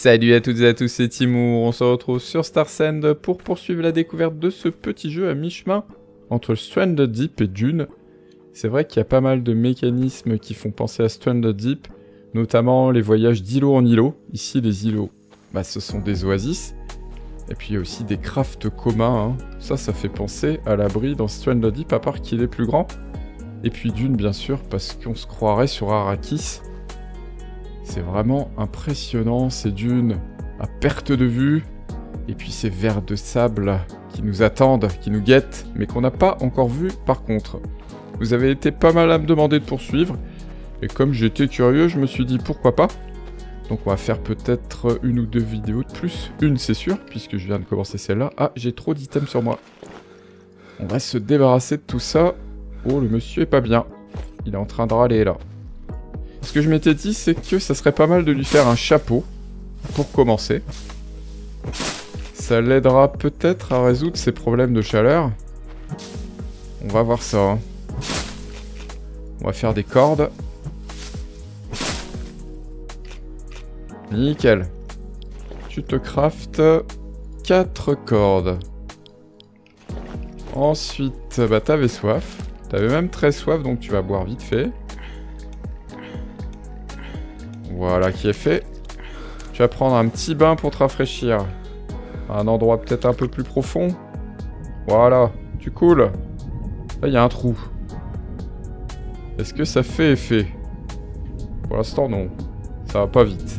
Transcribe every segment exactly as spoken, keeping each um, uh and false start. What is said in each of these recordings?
Salut à toutes et à tous, c'est Timour, on se retrouve sur Starsend pour poursuivre la découverte de ce petit jeu à mi-chemin entre Stranded Deep et Dune. C'est vrai qu'il y a pas mal de mécanismes qui font penser à Stranded Deep, notamment les voyages d'îlot en îlot. Ici les îlots, bah, ce sont des oasis, et puis il y a aussi des crafts communs, hein. Ça, ça fait penser à l'abri dans Stranded Deep, à part qu'il est plus grand. Et puis Dune bien sûr, parce qu'on se croirait sur Arrakis. C'est vraiment impressionnant, ces dunes à perte de vue. Et puis ces vers de sable qui nous attendent, qui nous guettent, mais qu'on n'a pas encore vu par contre. Vous avez été pas mal à me demander de poursuivre. Et comme j'étais curieux, je me suis dit pourquoi pas. Donc on va faire peut-être une ou deux vidéos de plus. Une c'est sûr, puisque je viens de commencer celle-là. Ah, j'ai trop d'items sur moi. On va se débarrasser de tout ça. Oh, le monsieur est pas bien. Il est en train de râler là. Ce que je m'étais dit, c'est que ça serait pas mal de lui faire un chapeau, pour commencer. Ça l'aidera peut-être à résoudre ses problèmes de chaleur. On va voir ça. Hein. On va faire des cordes. Nickel. Tu te craftes quatre cordes. Ensuite, bah t'avais soif. T'avais même très soif, donc tu vas boire vite fait. Voilà qui est fait. Tu vas prendre un petit bain pour te rafraîchir. À un endroit peut-être un peu plus profond. Voilà, tu coules. Là, il y a un trou. Est-ce que ça fait effet? Pour l'instant, non. Ça va pas vite.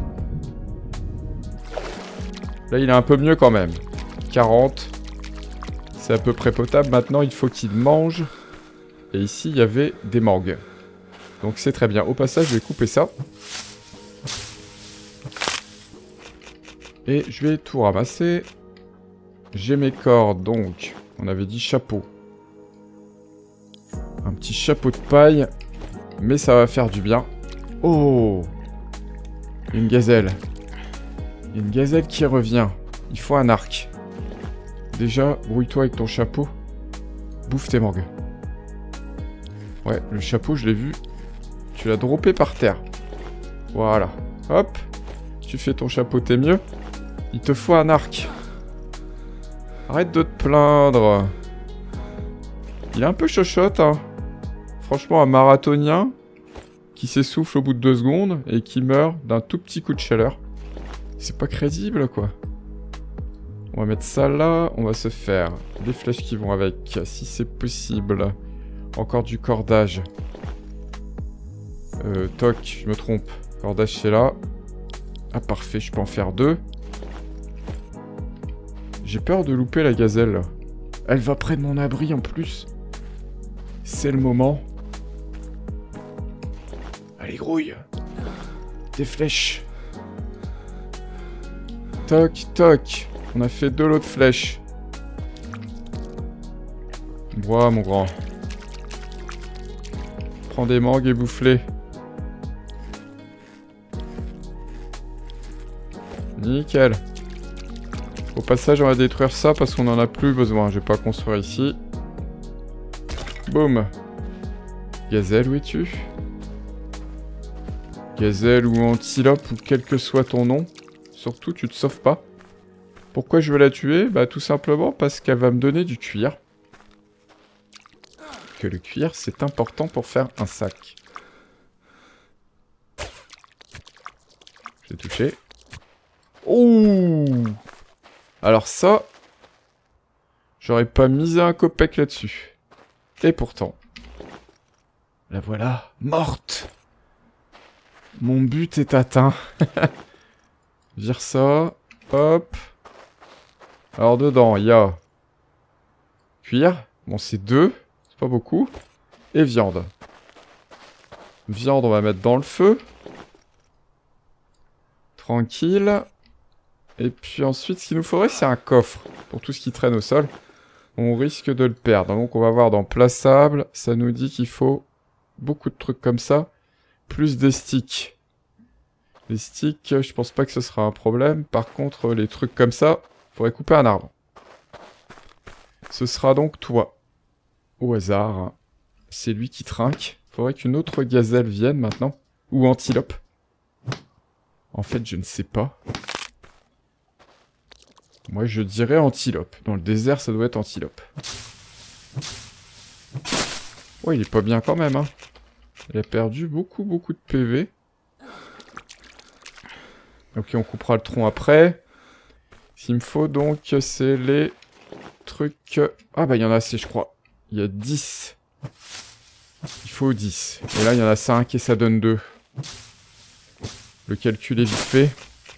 Là, il est un peu mieux quand même. quarante. C'est à peu près potable. Maintenant, il faut qu'il mange. Et ici, il y avait des mangues. Donc c'est très bien. Au passage, je vais couper ça. Et je vais tout ramasser. J'ai mes cordes, donc. On avait dit chapeau. Un petit chapeau de paille. Mais ça va faire du bien. Oh! Une gazelle. Une gazelle qui revient. Il faut un arc. Déjà, brouille-toi avec ton chapeau. Bouffe tes mangues. Ouais, le chapeau, je l'ai vu. Tu l'as droppé par terre. Voilà. Hop. Tu fais ton chapeau, t'es mieux. Il te faut un arc. Arrête de te plaindre. Il est un peu chochotte, hein. Franchement, un marathonien qui s'essouffle au bout de deux secondes et qui meurt d'un tout petit coup de chaleur. C'est pas crédible, quoi. On va mettre ça là. On va se faire des flèches qui vont avec, si c'est possible. Encore du cordage. Euh, toc, je me trompe. Cordage, c'est là. Ah, parfait, je peux en faire deux. J'ai peur de louper la gazelle, là. Elle va près de mon abri, en plus. C'est le moment. Allez, grouille. Des flèches. Toc, toc. On a fait deux lots de flèches. Bois, mon grand. Prends des mangues et bouffe-les. Nickel. Au passage, on va détruire ça parce qu'on n'en a plus besoin. Je vais pas construire ici. Boum. Gazelle, où es-tu? Gazelle ou antilope ou quel que soit ton nom. Surtout, tu te sauves pas. Pourquoi je veux la tuer? Bah tout simplement parce qu'elle va me donner du cuir. Que le cuir, c'est important pour faire un sac. J'ai touché. Ouh! Alors ça, j'aurais pas misé un copec là-dessus. Et pourtant, la voilà, morte. Mon but est atteint. Vire ça, hop. Alors dedans, il y a cuir. Bon, c'est deux, c'est pas beaucoup. Et viande. Viande, on va mettre dans le feu. Tranquille. Et puis ensuite, ce qu'il nous faudrait, c'est un coffre. Pour tout ce qui traîne au sol. On risque de le perdre. Donc on va voir dans plaçable. Ça nous dit qu'il faut beaucoup de trucs comme ça. Plus des sticks. Les sticks, je pense pas que ce sera un problème. Par contre, les trucs comme ça, il faudrait couper un arbre. Ce sera donc toi. Au hasard. C'est lui qui trinque. Il faudrait qu'une autre gazelle vienne maintenant. Ou antilope. En fait, je ne sais pas. Moi, je dirais antilope. Dans le désert, ça doit être antilope. Oh, il est pas bien quand même, hein. Il a perdu beaucoup, beaucoup de P V. Ok, on coupera le tronc après. Ce qu'il me faut donc, c'est les trucs... Ah bah, il y en a assez, je crois. Il y a dix. Il faut dix. Et là, il y en a cinq et ça donne deux. Le calcul est vite fait.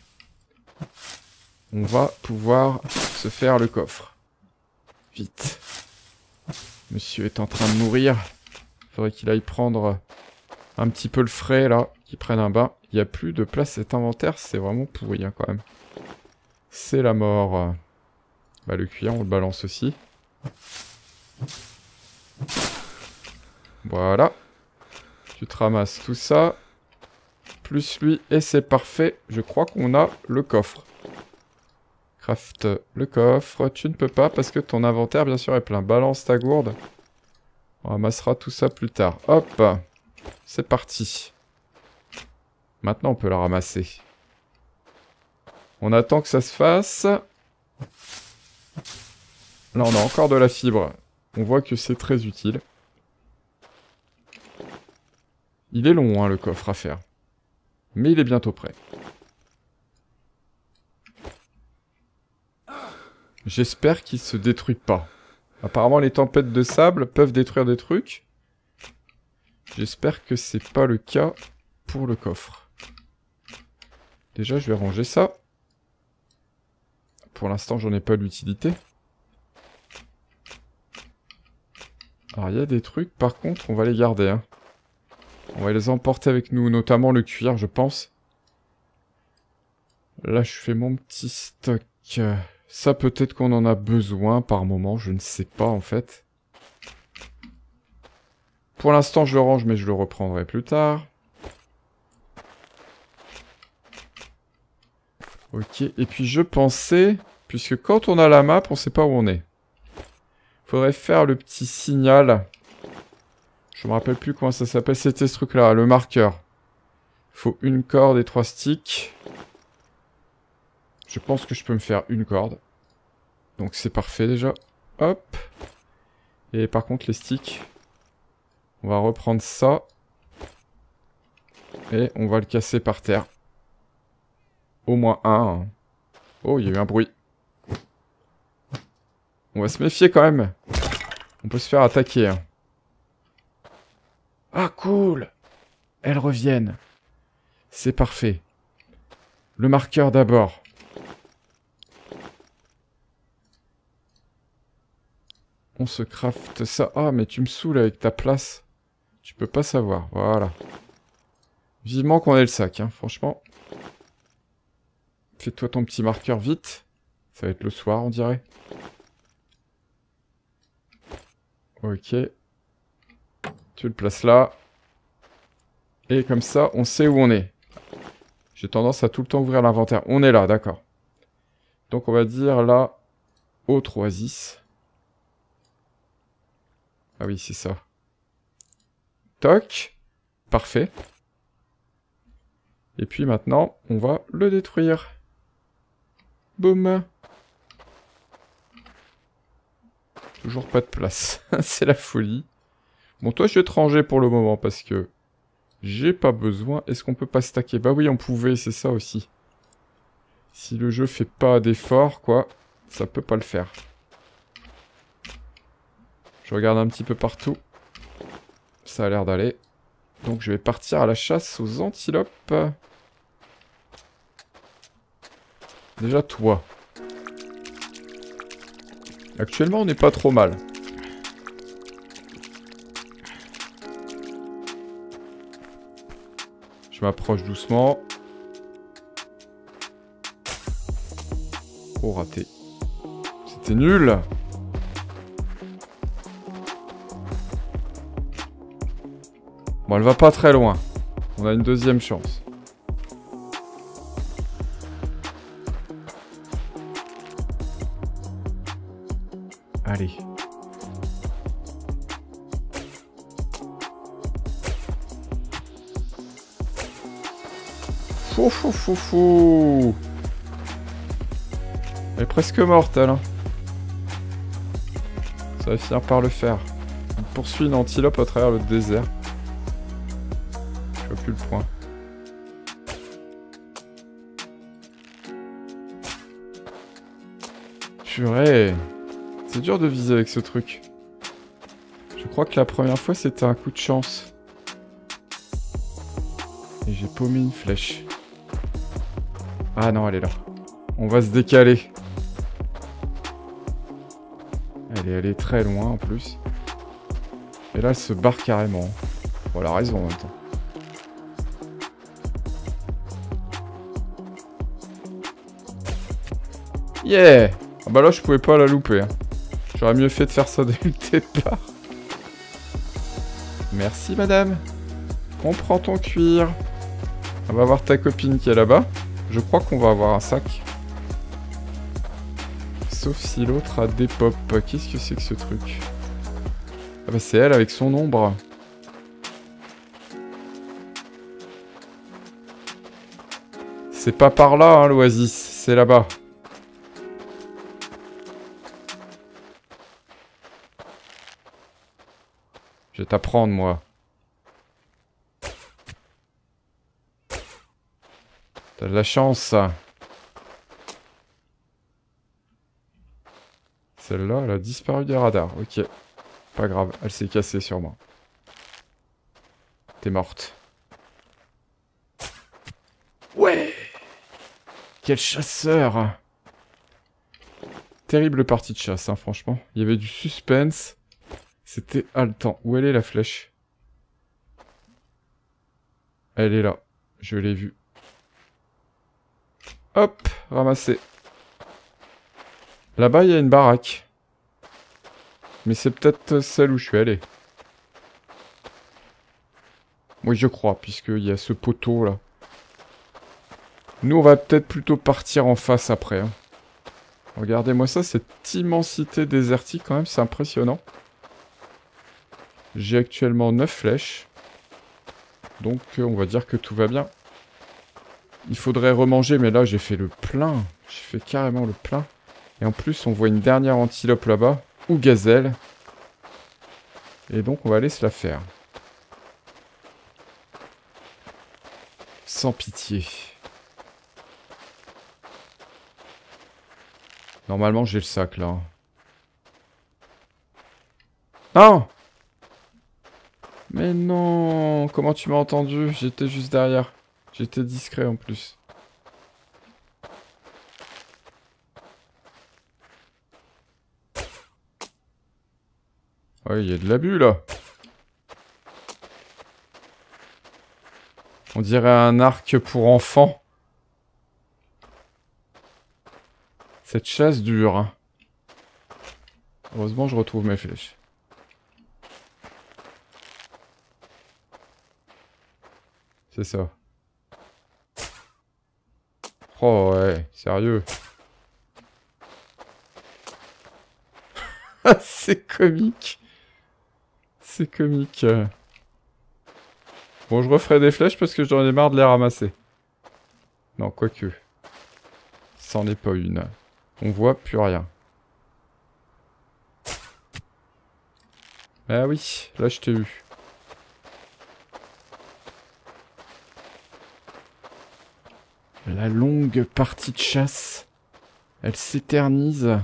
On va pouvoir se faire le coffre. Vite. Monsieur est en train de mourir. Faudrait qu'il aille prendre un petit peu le frais, là. Qu'il prenne un bain. Il n'y a plus de place. Cet inventaire, c'est vraiment pourri, hein, quand même. C'est la mort. Bah, le cuir, on le balance aussi. Voilà. Tu te ramasses tout ça. Plus lui, et c'est parfait. Je crois qu'on a le coffre. Craft le coffre. Tu ne peux pas parce que ton inventaire, bien sûr, est plein. Balance ta gourde. On ramassera tout ça plus tard. Hop. C'est parti. Maintenant, on peut la ramasser. On attend que ça se fasse. Là, on a encore de la fibre. On voit que c'est très utile. Il est long, hein, le coffre à faire. Mais il est bientôt prêt. J'espère qu'il se détruit pas. Apparemment, les tempêtes de sable peuvent détruire des trucs. J'espère que c'est pas le cas pour le coffre. Déjà, je vais ranger ça. Pour l'instant, j'en ai pas l'utilité. Alors, il y a des trucs, par contre, on va les garder, hein. On va les emporter avec nous, notamment le cuir, je pense. Là, je fais mon petit stock. Ça, peut-être qu'on en a besoin par moment, je ne sais pas, en fait. Pour l'instant, je le range, mais je le reprendrai plus tard. Ok, et puis je pensais... Puisque quand on a la map, on sait pas où on est. Faudrait faire le petit signal... Je me rappelle plus comment ça s'appelle. C'était ce truc-là, le marqueur. Faut une corde et trois sticks. Je pense que je peux me faire une corde. Donc c'est parfait déjà. Hop. Et par contre les sticks, on va reprendre ça. Et on va le casser par terre. Au moins un. Oh, il y a eu un bruit. On va se méfier quand même. On peut se faire attaquer. Hein. Ah, cool! Elles reviennent. C'est parfait. Le marqueur d'abord. On se crafte ça. Ah, mais tu me saoules avec ta place. Tu peux pas savoir. Voilà. Vivement qu'on ait le sac, hein, franchement. Fais-toi ton petit marqueur vite. Ça va être le soir, on dirait. Ok. Tu le places là. Et comme ça, on sait où on est. J'ai tendance à tout le temps ouvrir l'inventaire. On est là, d'accord. Donc on va dire là, autre oasis. Ah oui, c'est ça. Toc. Parfait. Et puis maintenant, on va le détruire. Boum. Toujours pas de place. C'est la folie. Bon, toi, je vais te ranger pour le moment parce que j'ai pas besoin. Est-ce qu'on peut pas stacker? Bah oui, on pouvait, c'est ça aussi. Si le jeu fait pas d'effort, quoi, ça peut pas le faire. Je regarde un petit peu partout. Ça a l'air d'aller. Donc je vais partir à la chasse aux antilopes. Déjà toi. Actuellement, on n'est pas trop mal. Je m'approche doucement. Oh, raté. C'était nul. Bon, elle va pas très loin. On a une deuxième chance. Allez. Fou fou fou fou. Elle est presque morte, elle. Hein. Ça va finir par le faire. On poursuit une antilope à travers le désert. Je vois plus le point. Purée. C'est dur de viser avec ce truc. Je crois que la première fois, c'était un coup de chance. Et j'ai paumé une flèche. Ah non, elle est là. On va se décaler. Elle est, elle est très loin en plus. Et là, elle se barre carrément. Bon, elle a raison en même temps. Yeah! Ah bah là, je pouvais pas la louper. Hein. J'aurais mieux fait de faire ça dès le départ. Merci, madame. On prend ton cuir. On va voir ta copine qui est là-bas. Je crois qu'on va avoir un sac. Sauf si l'autre a des pop. Qu'est-ce que c'est que ce truc? Ah bah c'est elle avec son ombre. C'est pas par là, hein, l'oasis. C'est là-bas. Je vais t'apprendre, moi. T'as de la chance, ça. Celle-là, elle a disparu des radars. Ok. Pas grave, elle s'est cassée sur moi. T'es morte. Ouais! Quel chasseur! Terrible partie de chasse, hein, franchement. Il y avait du suspense. C'était haletant. Où elle est, la flèche? Elle est là. Je l'ai vue. Hop! Ramassé. Là-bas, il y a une baraque. Mais c'est peut-être celle où je suis allé. Oui, je crois, puisqu'il y a ce poteau, là. Nous, on va peut-être plutôt partir en face après. Hein. Regardez-moi ça, cette immensité désertique, quand même, c'est impressionnant. J'ai actuellement neuf flèches. Donc, euh, on va dire que tout va bien. Il faudrait remanger, mais là, j'ai fait le plein. J'ai fait carrément le plein. Et en plus, on voit une dernière antilope là-bas. Ou gazelle. Et donc, on va aller se la faire. Sans pitié. Normalement, j'ai le sac, là. Non! Mais non! Comment tu m'as entendu? J'étais juste derrière. J'étais discret, en plus. Ouais, il y a de l'abus, là. On dirait un arc pour enfants. Cette chasse dure. Hein. Heureusement, je retrouve mes flèches. C'est ça. Oh ouais, sérieux. C'est comique. C'est comique. Bon, je referai des flèches parce que j'en ai marre de les ramasser. Non, quoique. C'en est pas une. On voit plus rien. Ah oui, là je t'ai eu. La longue partie de chasse. Elle s'éternise.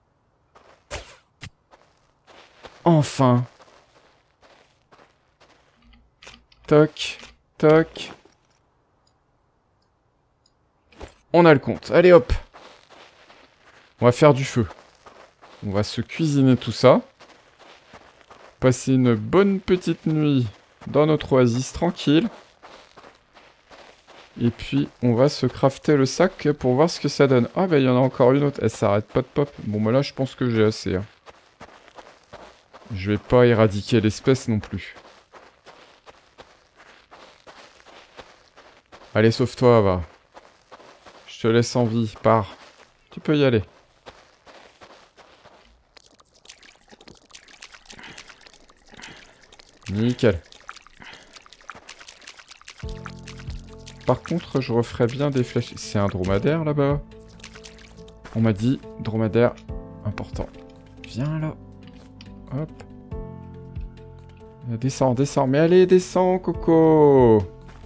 Enfin. Toc, toc. On a le compte. Allez hop. On va faire du feu. On va se cuisiner tout ça. Passer une bonne petite nuit dans notre oasis tranquille. Et puis, on va se crafter le sac pour voir ce que ça donne. Ah, bah, il y en a encore une autre. Elle s'arrête pas de pop. Bon, bah là, je pense que j'ai assez. Hein. Je vais pas éradiquer l'espèce non plus. Allez, sauve-toi, va. Je te laisse en vie. Pars. Tu peux y aller. Nickel. par contre, je referais bien des flèches. C'est un dromadaire, là-bas. On m'a dit, dromadaire, important. Viens, là. Hop. Descends, descends. Mais allez, descends, Coco.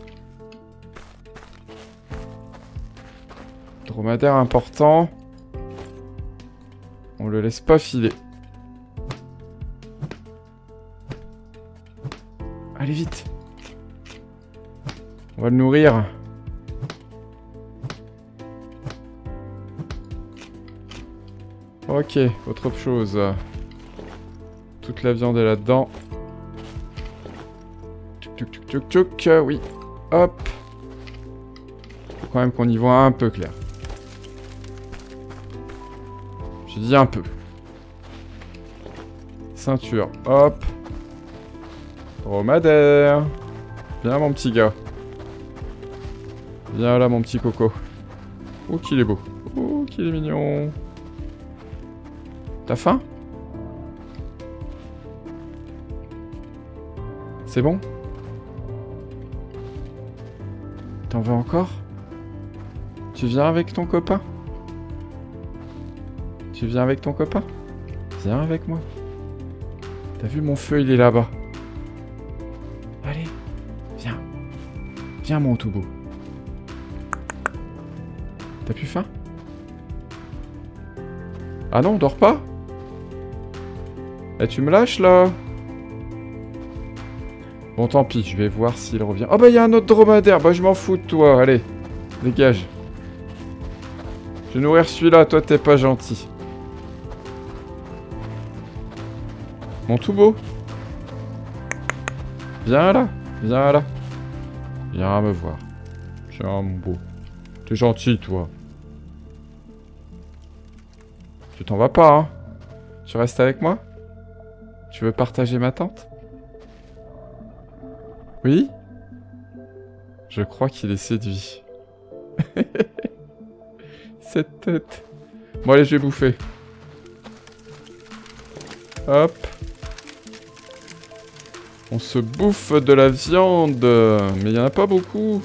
Dromadaire important. On le laisse pas filer. Allez, vite. On va le nourrir. Ok, autre chose. Toute la viande est là-dedans. Tchouk, tchouk, tchouk, tchouk, tchouk. Oui. Hop. Faut quand même qu'on y voit un peu clair. J'ai dit un peu. Ceinture. Hop. Dromadaire. Viens, mon petit gars. Viens là, mon petit coco. Oh, qu'il est beau. Oh, qu'il est mignon. T'as faim? C'est bon? T'en veux encore? Tu viens avec ton copain? Tu viens avec ton copain? Viens avec moi. T'as vu mon feu, il est là-bas. Allez, viens. Viens, mon tout beau. T'as plus faim? Ah non, dors pas? Eh, tu me lâches, là? Bon, tant pis, je vais voir s'il revient. Oh, bah, il y a un autre dromadaire. Bah, je m'en fous de toi. Allez, dégage. Je vais nourrir celui-là. Toi, t'es pas gentil. Mon tout beau. Viens là. Viens là. Viens me voir. Tiens, mon beau. T'es gentil, toi. Tu t'en vas pas, hein? Tu restes avec moi? Tu veux partager ma tente? Oui? Je crois qu'il est séduit. Cette tête. Bon, allez, je vais bouffer. Hop. On se bouffe de la viande. Mais il n'y en a pas beaucoup.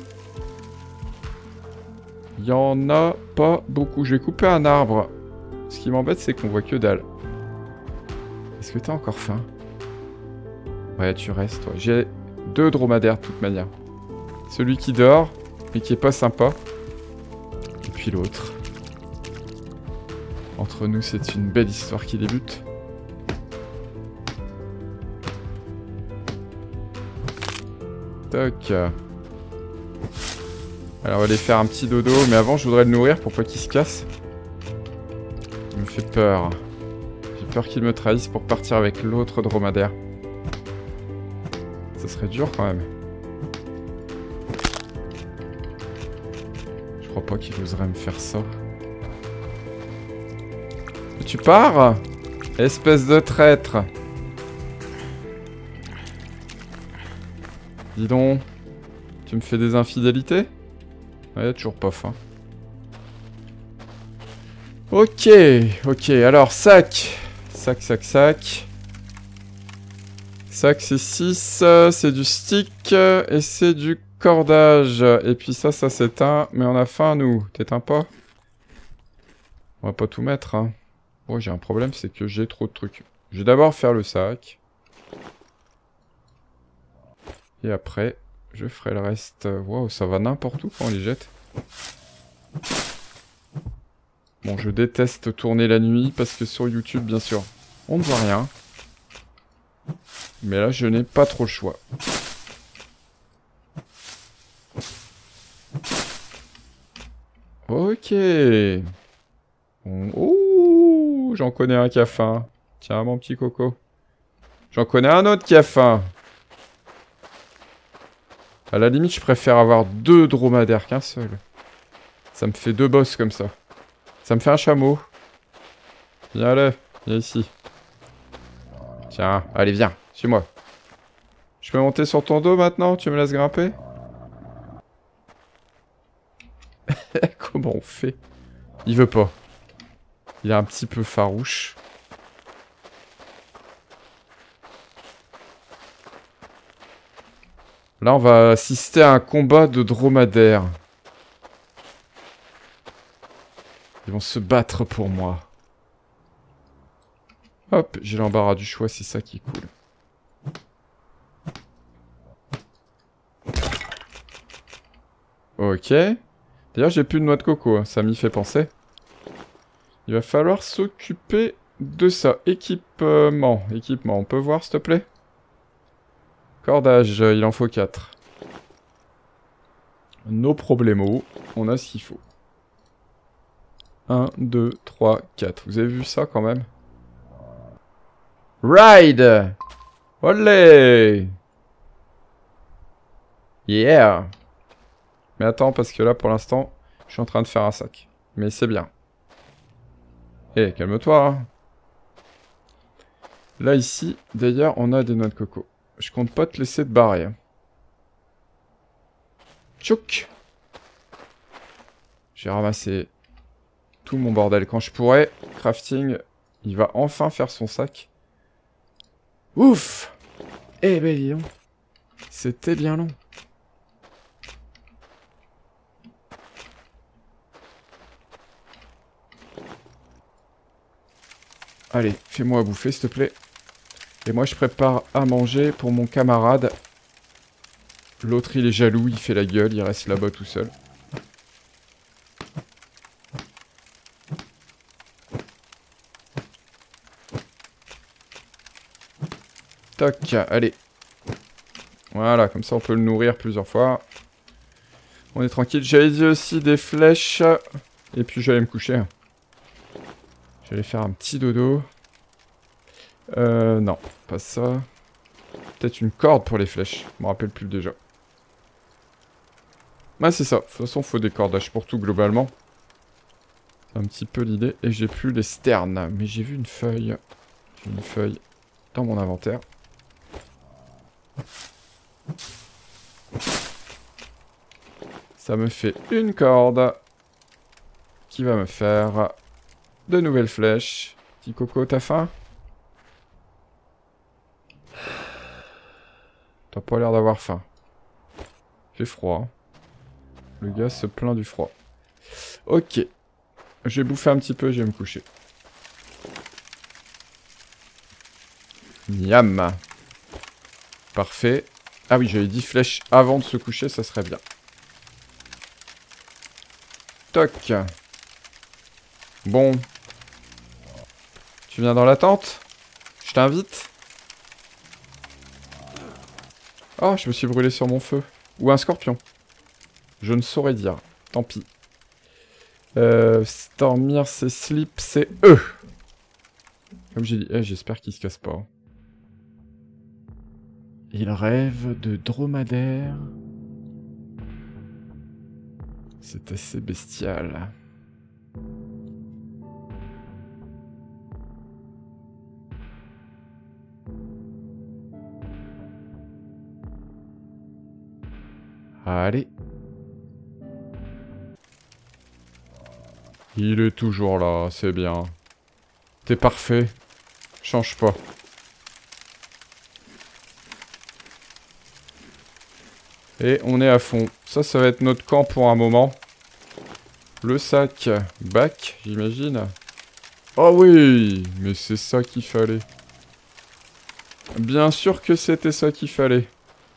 Il y en a pas beaucoup. Je vais couper un arbre. Ce qui m'embête, c'est qu'on voit que dalle. Est-ce que t'as encore faim? Ouais, tu restes, toi. J'ai deux dromadaires, de toute manière. Celui qui dort, mais qui est pas sympa. Et puis l'autre. Entre nous, c'est une belle histoire qui débute. Toc. Alors, on va aller faire un petit dodo. Mais avant, je voudrais le nourrir pour pas qu'il se casse. Il me fait peur. J'ai peur qu'il me trahisse pour partir avec l'autre dromadaire. Ça serait dur quand même. Je crois pas qu'il oserait me faire ça. Mais tu pars? Espèce de traître. Dis donc. Tu me fais des infidélités? Ouais, toujours pas faim. Ok, ok, alors sac. Sac, sac, sac. Sac, c'est six, c'est du stick et c'est du cordage. Et puis ça, ça s'éteint. Mais on a faim, nous. T'éteins pas? On va pas tout mettre, hein. Oh, j'ai un problème, c'est que j'ai trop de trucs. Je vais d'abord faire le sac. Et après, je ferai le reste. Waouh, ça va n'importe où quand on les jette. Bon, je déteste tourner la nuit parce que sur YouTube, bien sûr, on ne voit rien. Mais là, je n'ai pas trop le choix. Ok. Oh, j'en connais un qui a faim. Tiens, mon petit coco. J'en connais un autre qui a faim. À la limite, je préfère avoir deux dromadaires qu'un seul. Ça me fait deux boss comme ça. Ça me fait un chameau. Viens là, viens ici. Tiens, allez, viens, suis-moi. Je peux monter sur ton dos maintenant? Tu me laisses grimper? Comment on fait? Il veut pas. Il est un petit peu farouche. Là, on va assister à un combat de dromadaires. Ils vont se battre pour moi. Hop, j'ai l'embarras du choix, c'est ça qui est cool. Ok. D'ailleurs, j'ai plus de noix de coco, hein. Ça m'y fait penser. Il va falloir s'occuper de ça. Équipement. Équipement, on peut voir, s'il te plaît? Cordage, il en faut quatre. Nos problemos, on a ce qu'il faut. un, deux, trois, quatre. Vous avez vu ça quand même? Ride! Olé! Yeah! Mais attends, parce que là, pour l'instant, je suis en train de faire un sac. Mais c'est bien. Eh, calme-toi, hein. Là, ici, d'ailleurs, on a des noix de coco. Je compte pas te laisser te barrer. Hein. Tchouk! J'ai ramassé tout mon bordel. Quand je pourrais, crafting, il va enfin faire son sac. Ouf! Eh ben, dis donc. C'était bien long. Allez, fais-moi à bouffer, s'il te plaît. Et moi, je prépare à manger pour mon camarade. L'autre, il est jaloux, il fait la gueule, il reste là-bas tout seul. Toc, allez. Voilà, comme ça, on peut le nourrir plusieurs fois. On est tranquille. J'avais dit aussi des flèches. Et puis, j'allais me coucher. J'allais faire un petit dodo. Euh, non, pas ça. Peut-être une corde pour les flèches. Je me rappelle plus déjà. Ah, c'est ça. De toute façon, il faut des cordages pour tout, globalement. C'est un petit peu l'idée. Et j'ai plus les sternes. Mais j'ai vu une feuille. J'ai une feuille dans mon inventaire. Ça me fait une corde. Qui va me faire de nouvelles flèches. Petit coco, t'as faim? T'as pas l'air d'avoir faim. Il fait froid. Hein. Le gars se plaint du froid. Ok. Je vais bouffer un petit peu, je vais me coucher. Miam. Parfait. Ah oui, j'avais dit flèche avant de se coucher, ça serait bien. Toc. Bon. Tu viens dans la tente? Je t'invite? Oh, je me suis brûlé sur mon feu. Ou un scorpion. Je ne saurais dire. Tant pis. Euh, Stormir, c'est slip, c'est eux. Comme j'ai dit, eh, j'espère qu'il se casse pas. Il rêve de dromadaire. C'est assez bestial. Allez. Il est toujours là, c'est bien. T'es parfait. Change pas. Et on est à fond. Ça, ça va être notre camp pour un moment. Le sac. Bac, j'imagine. Oh oui! Mais c'est ça qu'il fallait. Bien sûr que c'était ça qu'il fallait.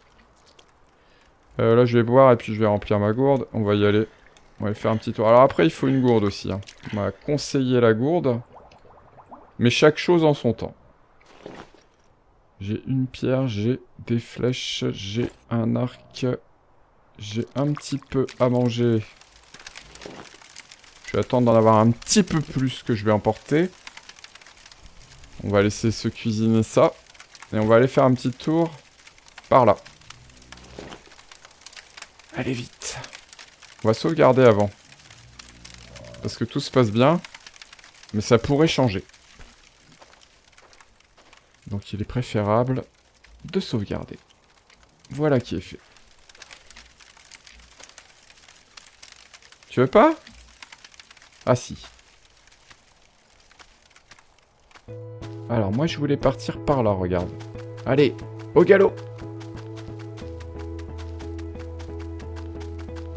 Euh, là, je vais boire et puis je vais remplir ma gourde. On va y aller. On va faire un petit tour. Alors après, il faut une gourde aussi. Hein. On m'a conseillé la gourde. Mais chaque chose en son temps. J'ai une pierre, j'ai des flèches, j'ai un arc. J'ai un petit peu à manger. Je vais attendre d'en avoir un petit peu plus que je vais emporter. On va laisser se cuisiner ça. Et on va aller faire un petit tour par là. Allez vite. On va sauvegarder avant. Parce que tout se passe bien. Mais ça pourrait changer. Donc il est préférable de sauvegarder. Voilà qui est fait. Tu veux pas? Ah si. Alors moi je voulais partir par là, regarde. Allez, au galop!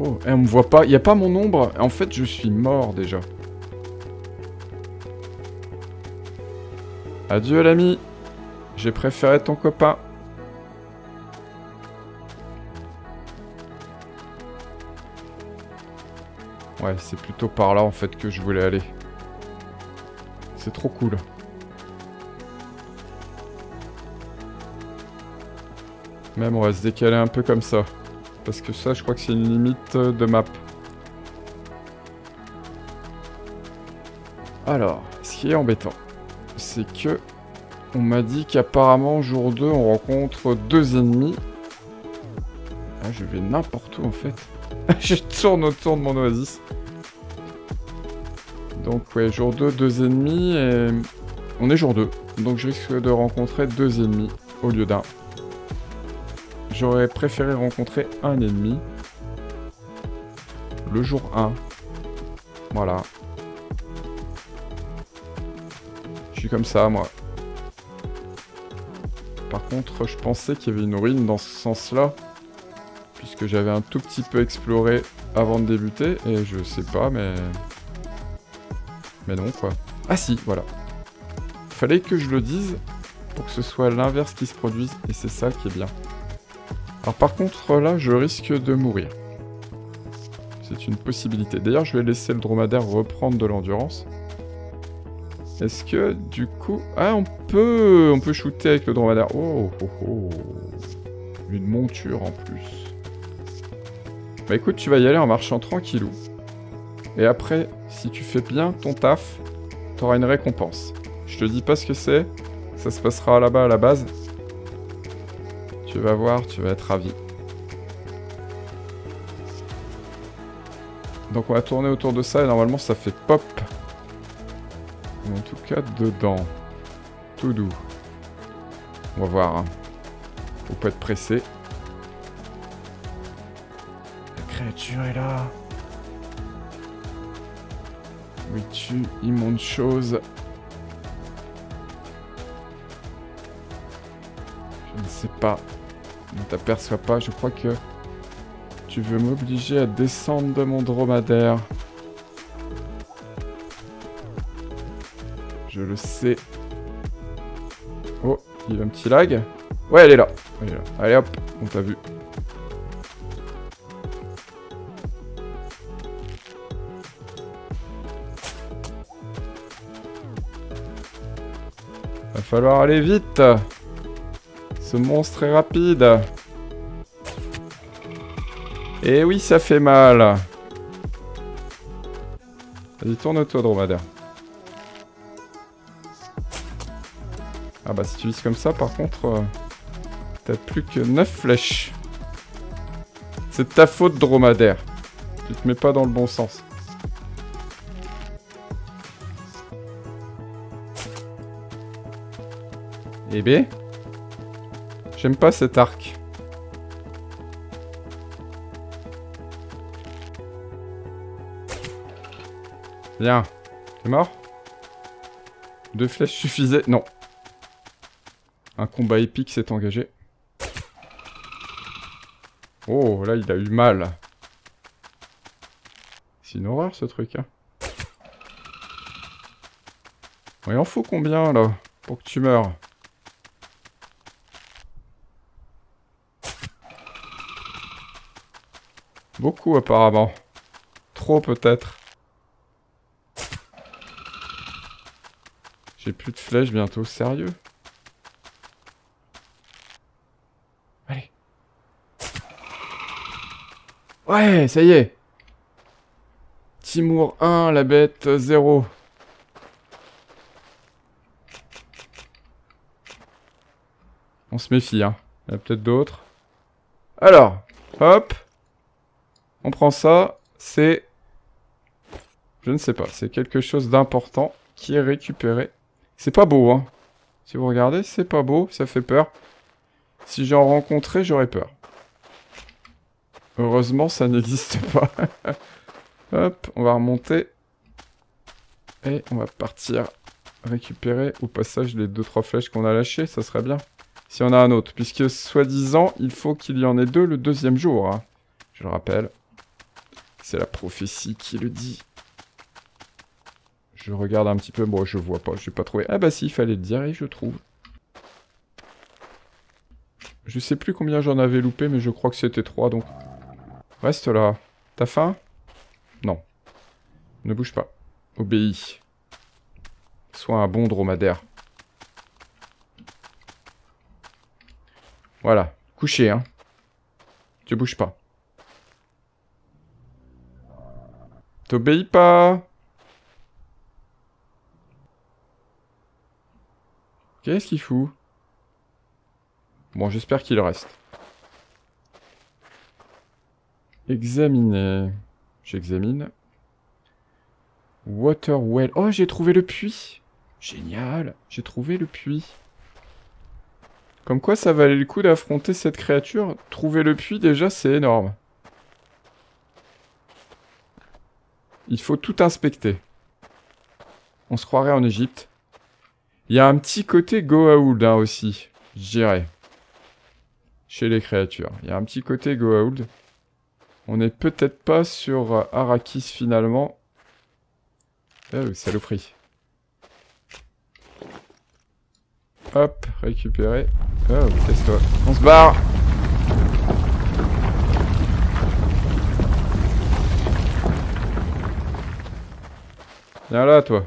Oh, eh, on me voit pas. Il n'y a pas mon ombre. En fait, je suis mort déjà. Adieu l'ami. J'ai préféré ton copain. Ouais, c'est plutôt par là en fait que je voulais aller. C'est trop cool. Même on va se décaler un peu comme ça. Parce que ça, je crois que c'est une limite de map. Alors, ce qui est embêtant, c'est que on m'a dit qu'apparemment, jour deux, on rencontre deux ennemis. Ah, je vais n'importe où en fait. Je tourne autour de mon oasis. Donc ouais, jour deux, deux ennemis et... On est jour deux, donc je risque de rencontrer deux ennemis au lieu d'un. J'aurais préféré rencontrer un ennemi. Le jour un. Voilà. Je suis comme ça, moi. Par contre, je pensais qu'il y avait une ruine dans ce sens-là. Puisque j'avais un tout petit peu exploré avant de débuter. Et je sais pas, mais... Mais non, quoi. Ah si, voilà. Fallait que je le dise pour que ce soit l'inverse qui se produise. Et c'est ça qui est bien. Alors par contre, là, je risque de mourir. C'est une possibilité. D'ailleurs, je vais laisser le dromadaire reprendre de l'endurance. Est-ce que, du coup... Ah, on peut... On peut shooter avec le dromadaire. Oh, oh, oh. Une monture, en plus. Bah écoute, tu vas y aller en marchant tranquillou. Et après, si tu fais bien ton taf, t'auras une récompense. Je te dis pas ce que c'est. Ça se passera là-bas à la base. Tu vas voir, tu vas être ravi. Donc on va tourner autour de ça et normalement ça fait pop. En tout cas dedans. Tout doux. On va voir. Hein. Faut pas être pressé. La créature est là. Oui tu, immonde chose. Je ne sais pas. Ne t'aperçois pas, je crois que tu veux m'obliger à descendre de mon dromadaire. Je le sais. Oh, il y a un petit lag. Ouais, elle est là. Elle est là. Allez hop, on t'a vu. Va falloir aller vite. Ce monstre est rapide. Et oui, ça fait mal. Vas-y, tourne-toi, dromadaire. Ah bah, si tu vises comme ça, par contre, euh, t'as plus que neuf flèches. C'est de ta faute, dromadaire. Tu te mets pas dans le bon sens. Eh bé. J'aime pas cet arc. Bien. T'es mort? Deux flèches suffisaient? Non. Un combat épique s'est engagé. Oh, là, il a eu mal. C'est une horreur, ce truc, hein. Bon, il en faut combien, là, pour que tu meurs? Beaucoup, apparemment. Trop, peut-être. J'ai plus de flèches bientôt, sérieux? Allez. Ouais, ça y est. Timur un, la bête zéro. On se méfie, hein. Il y en a peut-être d'autres. Alors, hop. On prend ça. C'est... Je ne sais pas. C'est quelque chose d'important qui est récupéré. C'est pas beau, hein. Si vous regardez, c'est pas beau. Ça fait peur. Si j'en rencontrais, j'aurais peur. Heureusement, ça n'existe pas. Hop, on va remonter. Et on va partir récupérer au passage les deux trois flèches qu'on a lâchées. Ça serait bien. Si on a un autre. Puisque, soi-disant, il faut qu'il y en ait deux le deuxième jour. Hein. Je le rappelle. C'est la prophétie qui le dit. Je regarde un petit peu. Bon, je vois pas. Je vais pas trouver. Ah bah si, il fallait le dire et je trouve. Je sais plus combien j'en avais loupé, mais je crois que c'était trois, donc... Reste là. T'as faim? Non. Ne bouge pas. Obéis. Sois un bon dromadaire. Voilà. Couché, hein. Tu bouges pas. T'obéis pas. Qu'est-ce qu'il fout? Bon, j'espère qu'il reste. Examiner. J'examine. Water well. Oh, j'ai trouvé le puits. Génial. J'ai trouvé le puits. Comme quoi, ça valait le coup d'affronter cette créature. Trouver le puits, déjà, c'est énorme. Il faut tout inspecter. On se croirait en Égypte. Il y a un petit côté Goa'uld hein, aussi, je dirais. Chez les créatures. Il y a un petit côté Goa'uld. On n'est peut-être pas sur Arrakis finalement. Oh, saloperie. Hop, récupérer. Oh, casse-toi. On se barre. Viens là, toi.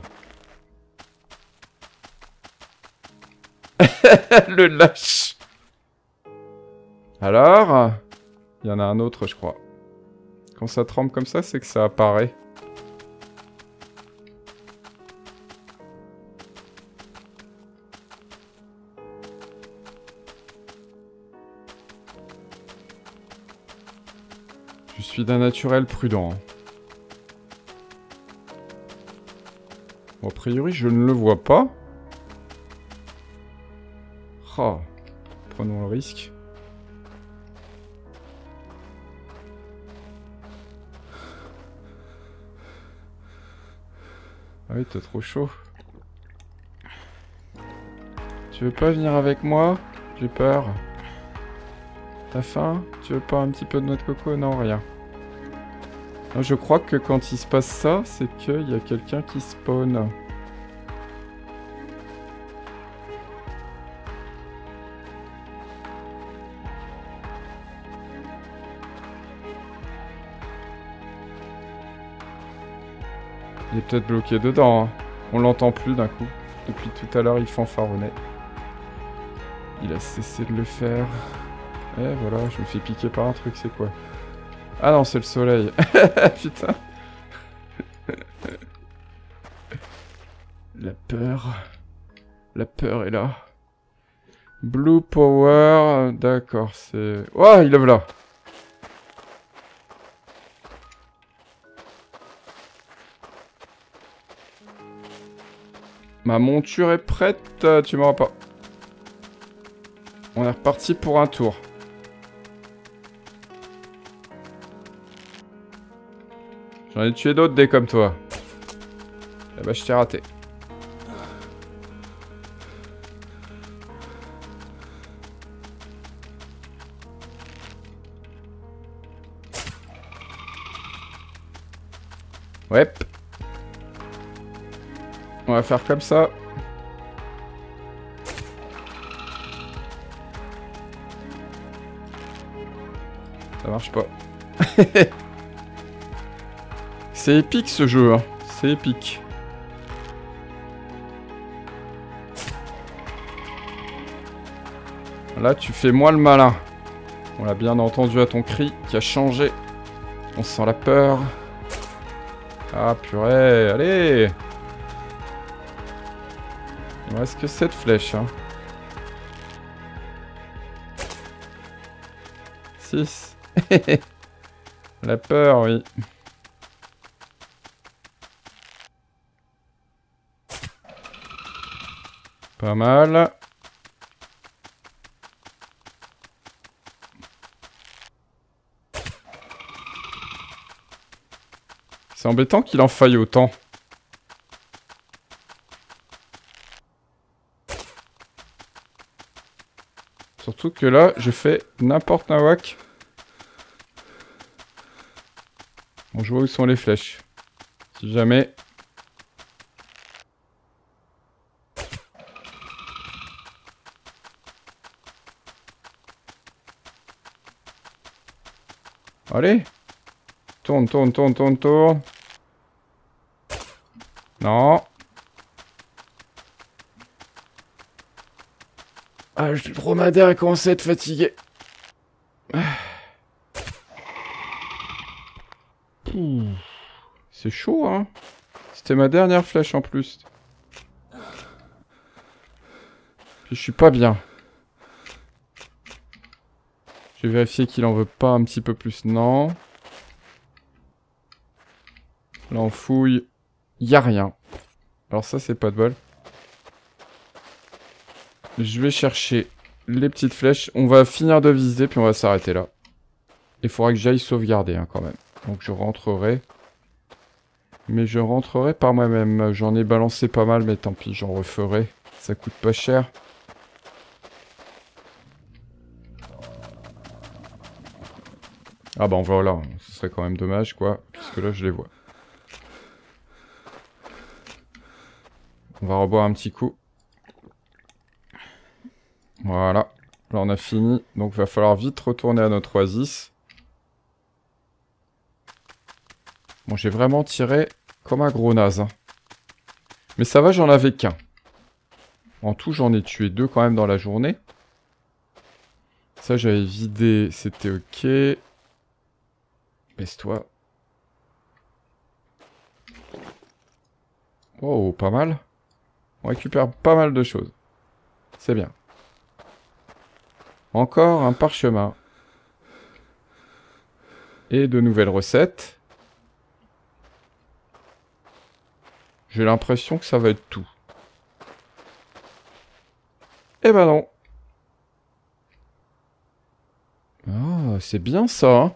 Le lâche. Alors, il y en a un autre, je crois. Quand ça tremble comme ça, c'est que ça apparaît. Je suis d'un naturel prudent. Bon, a priori, je ne le vois pas. Oh, prenons le risque. Ah oui, t'as trop chaud. Tu veux pas venir avec moi? J'ai peur. T'as faim? Tu veux pas un petit peu de noix de coco? Non, rien. Non, je crois que quand il se passe ça, c'est qu'il y a quelqu'un qui spawn. Il est peut-être bloqué dedans. Hein. On l'entend plus d'un coup. Depuis tout à l'heure, il fanfaronnait. Il a cessé de le faire. Et voilà, je me fais piquer par un truc, c'est quoi? Ah non, c'est le soleil. Putain. La peur. La peur est là. Blue Power. D'accord, c'est... Oh, il est là. Ma monture est prête. Tu m'auras pas. On est reparti pour un tour. J'en ai tué d'autres des comme toi. Eh bah, je t'ai raté. Ouais. On va faire comme ça. Ça marche pas. C'est épique ce jeu, hein. C'est épique. Là, tu fais moins le malin. On l'a bien entendu à ton cri qui a changé. On sent la peur. Ah purée, allez. Il me reste que cette flèche, hein. six. La peur, oui. Pas mal. C'est embêtant qu'il en faille autant. Surtout que là, je fais n'importe nawak. On joue où sont les flèches. Si jamais... Allez. Tourne, tourne, tourne, tourne, tourne. Non. Ah, le dromadaire a commencé à être fatigué. C'est chaud, hein. C'était ma dernière flèche en plus. Puis je suis pas bien. Je vais vérifier qu'il en veut pas un petit peu plus. Non. Là on fouille. Y a rien. Alors ça c'est pas de bol. Je vais chercher les petites flèches. On va finir de viser puis on va s'arrêter là. Il faudra que j'aille sauvegarder hein, quand même. Donc je rentrerai. Mais je rentrerai par moi-même. J'en ai balancé pas mal mais tant pis j'en referai. Ça coûte pas cher. Ah bah voilà. Ce serait quand même dommage quoi. Puisque là je les vois. On va reboire un petit coup. Voilà. Là on a fini. Donc il va falloir vite retourner à notre oasis. Bon j'ai vraiment tiré comme un gros naze. Hein. Mais ça va, j'en avais qu'un. En tout j'en ai tué deux quand même dans la journée. Ça j'avais vidé. C'était ok. Baisse-toi. Oh pas mal. On récupère pas mal de choses. C'est bien. Encore un parchemin. Et de nouvelles recettes. J'ai l'impression que ça va être tout. Eh ben non. Ah, c'est bien ça, hein.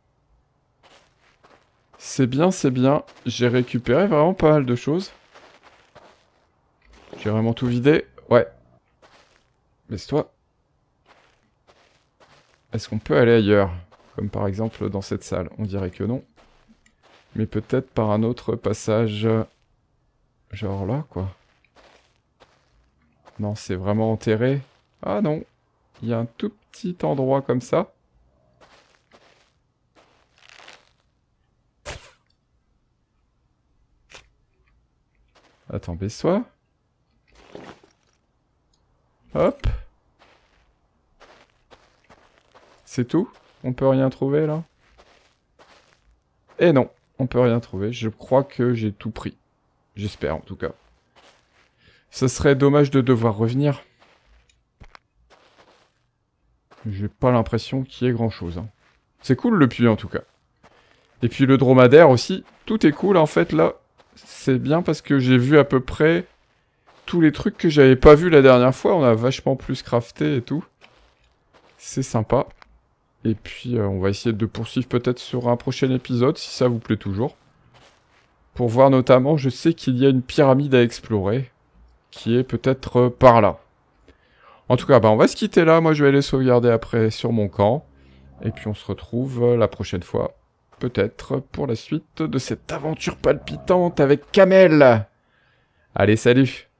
C'est bien, c'est bien. J'ai récupéré vraiment pas mal de choses. J'ai vraiment tout vidé. Ouais. Laisse-toi. Est-ce qu'on peut aller ailleurs? Comme par exemple dans cette salle. On dirait que non. Mais peut-être par un autre passage... Genre là, quoi. Non, c'est vraiment enterré. Ah non. Il y a un tout petit endroit comme ça. Attends, baisse-toi. Hop. C'est tout? On peut rien trouver, là? Eh non, on peut rien trouver. Je crois que j'ai tout pris. J'espère, en tout cas. Ce serait dommage de devoir revenir. J'ai pas l'impression qu'il y ait grand-chose. Hein. C'est cool, le puits, en tout cas. Et puis le dromadaire aussi. Tout est cool, en fait, là. C'est bien parce que j'ai vu à peu près tous les trucs que j'avais pas vu la dernière fois. On a vachement plus crafté et tout. C'est sympa. Et puis, euh, on va essayer de poursuivre peut-être sur un prochain épisode, si ça vous plaît toujours. Pour voir notamment, je sais qu'il y a une pyramide à explorer, qui est peut-être euh, par là. En tout cas, bah, on va se quitter là. Moi, je vais aller sauvegarder après sur mon camp. Et puis, on se retrouve euh, la prochaine fois. Peut-être pour la suite de cette aventure palpitante avec Kamel. Allez, salut!